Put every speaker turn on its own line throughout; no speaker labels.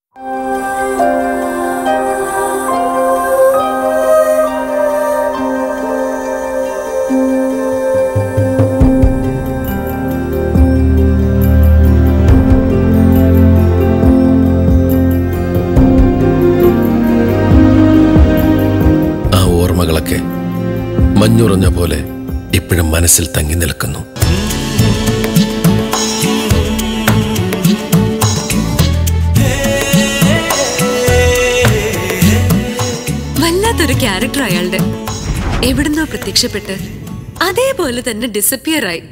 മഞ്ഞുറഞ്ഞ പോലെ ഇപ്പോഴും മനസ്സിൽ തങ്ങി നിൽക്കുന്നു.
വല്ലാത്തൊരു ക്യാരക്ടർ അയാളുടെ. എവിടുന്നോ പ്രത്യക്ഷപ്പെട്ട് അതേപോലെ തന്നെ ഡിസപ്പിയർ ആയി.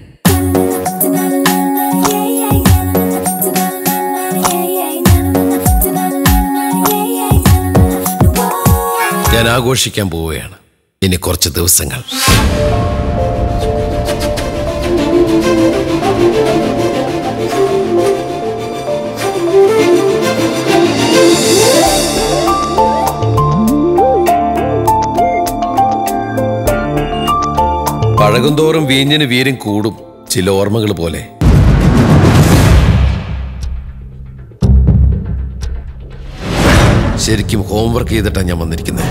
ഞാൻ ആഘോഷിക്കാൻ പോവുകയാണ് ഇനി കുറച്ച് ദിവസങ്ങൾ. പഴകുന്തോറും വീഞ്ഞിന് വീര്യം കൂടും, ചില ഓർമ്മകൾ പോലെ. ശരിക്കും ഹോംവർക്ക് ചെയ്തിട്ടാണ് ഞാൻ വന്നിരിക്കുന്നത്.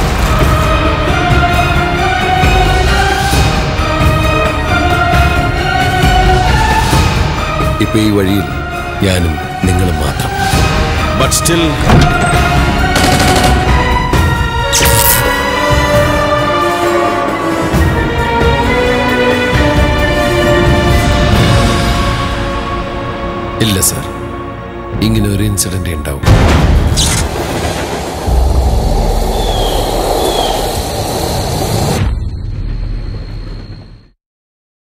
ഇപ്പൊ ഈ വഴിയിൽ ഞാനും നിങ്ങളും മാത്രം. ബട്ട് സ്റ്റിൽ ഇല്ല സർ, ഇങ്ങനെ ഒരു ഇൻസിഡന്റ് ഉണ്ടാവും.